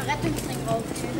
Rettungsring rausgehen.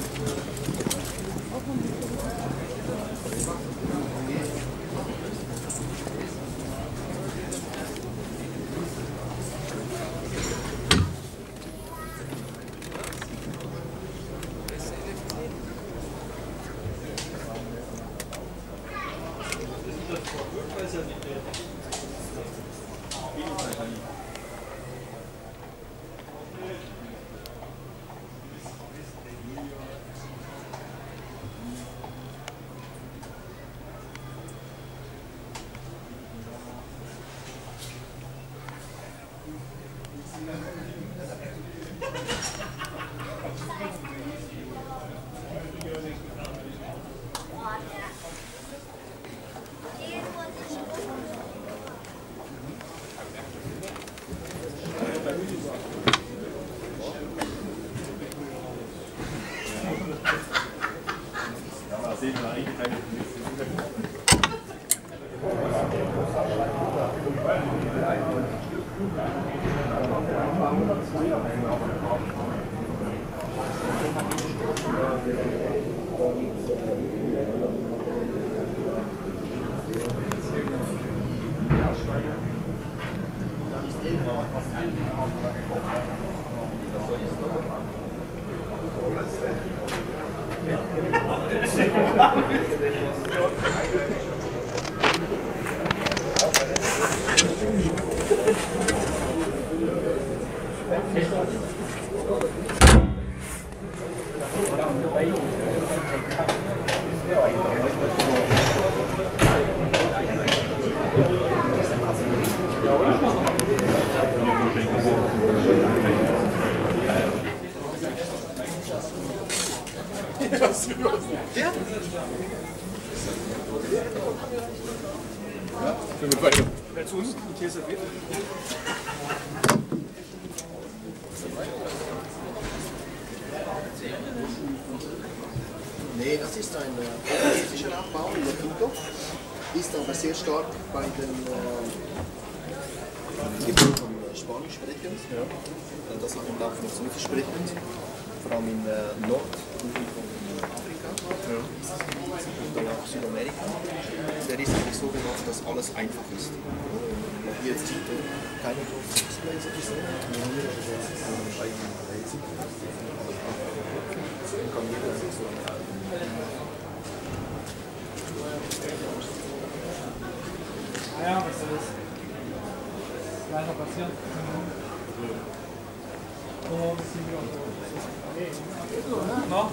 Nee, das ist ein portugiesischer Nachbau in der Quinto, ist aber sehr stark bei den von Spanisch sprechend, das auch im Laufe von Französisch sprechend, vor allem in Nord- und Afrika und dann auch Südamerika. Der ist eigentlich so gemacht, dass alles einfach ist. Man hier jetzt sieht keine großen Displays oder so. Kann jeder sich so ja, was soll das? Leider passieren. Oh, das sind wir auch so. Noch?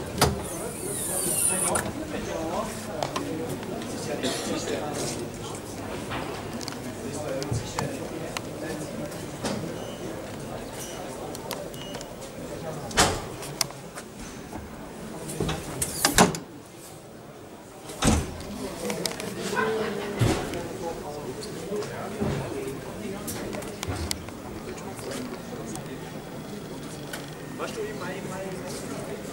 Warst du in meinem